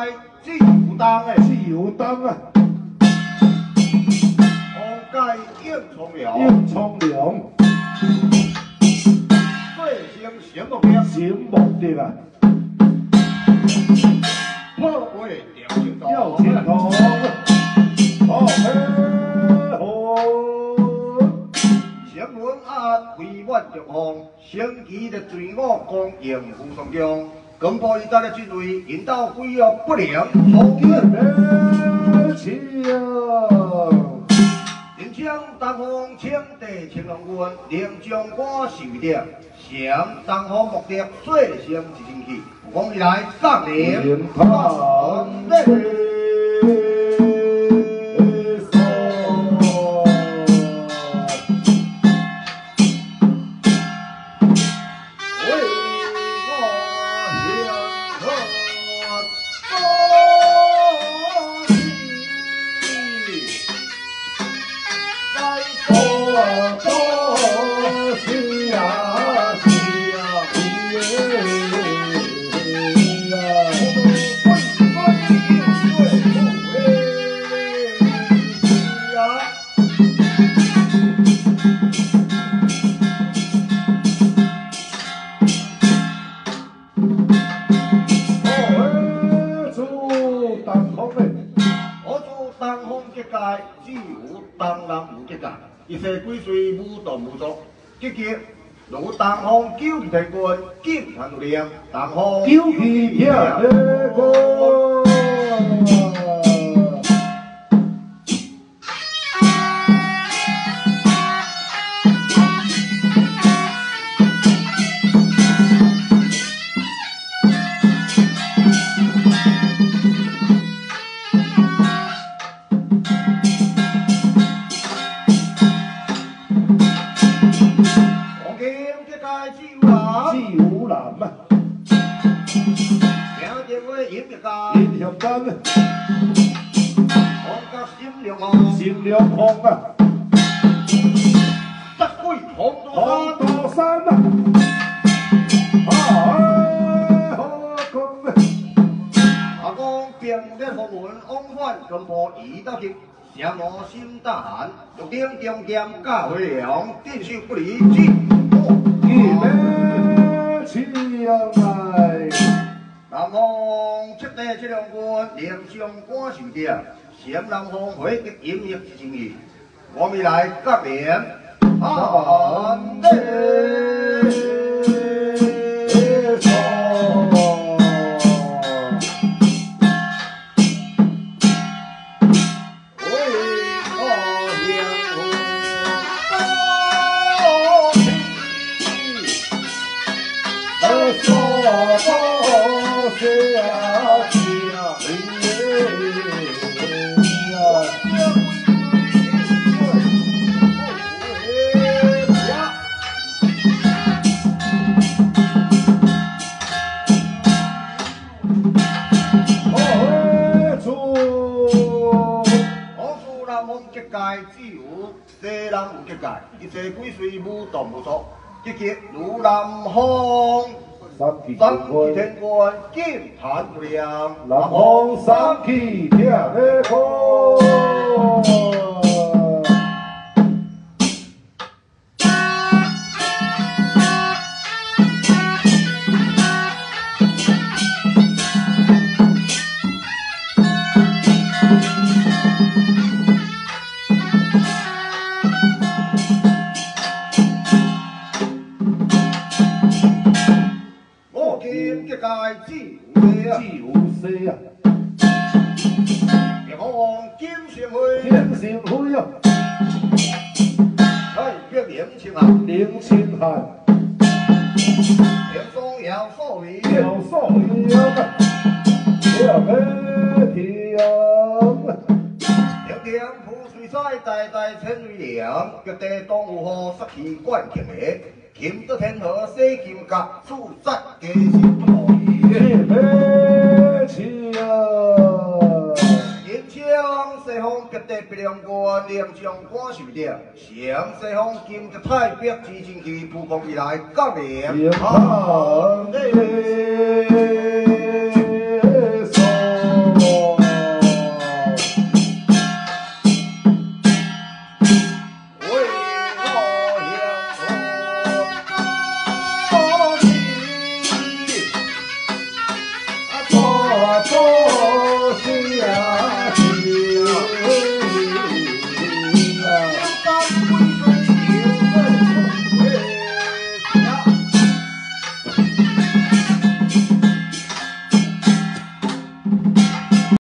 自由当的， 自由当啊， 红盖应从了， 应从良， 最先醒目的， 醒目的啊， 破位掉进头， 要前头，好好。 新闻案委婉着方，升级的罪恶公应付上将，公布一代的军队引导规约不良，重建并将东方清地青龙军连将官受点，向东方目的率先执行去，我们来上领他一切归随无动无作，结局如东方九天军竟传入量，东方九天quân。 心良红啊， 得归红多山啊，好公啊， 阿公并列红文往返跟步移到去，相我心大寒，玉鼎中剑加回良，定手不离金一起来。 南方七地七两军连上官受点，咸南方回击演绎之情义，我们来革命安定。 西南有结界，一切鬼祟无动无作，结局如南方三气天官剑弹不亮， 南方三气天的光。 啊！ 别往金城辉， 金城辉啊！ 哎，别年轻啊！ 年轻汉， 别说要少年， 要少年啊！要黑天啊！ 天天铺水彩，代代千瑞良，脚底当有好失去冠情的，金得天河西金甲，出战加心不可以。 银枪西方绝地不良官，连将官受掉，向西方金的太白之前去曝光以来，革命好嘞。 中